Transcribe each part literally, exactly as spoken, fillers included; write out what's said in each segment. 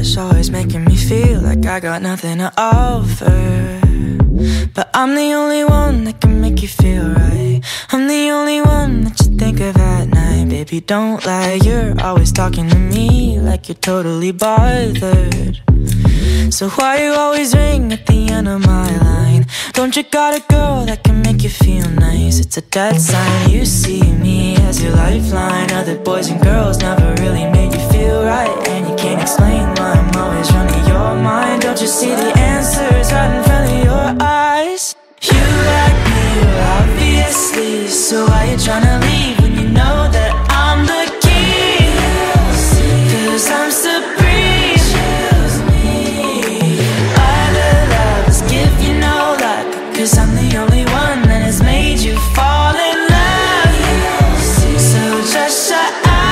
rush, always making me feel like I got nothing to offer. But I'm the only one that can make you feel right. I'm the only one that you think of at night. Baby, don't lie, you're always talking to me like you're totally bothered. So why you always ring at the end of my line? Don't you got a girl that can make you feel nice? It's a dead sign, you see me as your lifeline. Other boys and girls never really made you feel right, and you can't explain why I'm always running your mind. Don't you see the answers right in front of your eyes? You like me, well, obviously, so why you tryna leave when you know that I'm the key? Cause I'm supreme. Cause I'm the only one that has made you fall in love. So just shut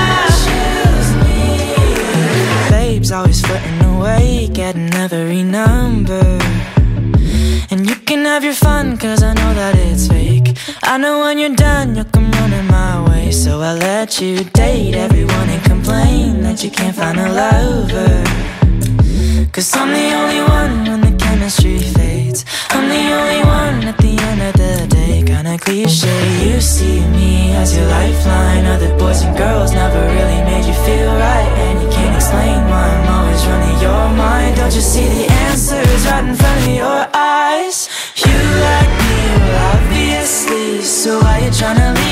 up. Babe's always flirting away, getting every number. And you can have your fun, cause I know that it's fake. I know when you're done, you'll come running my way. So I let you date everyone and complain that you can't find a lover. Cause I'm the only one when the chemistry fades. I'm the only one at the end of the day. Kinda cliche, you see me as your lifeline. Other boys and girls never really made you feel right, and you can't explain why I'm always running your mind. Don't you see the answers right in front of your eyes? You like me, well, obviously, so why you tryna leave?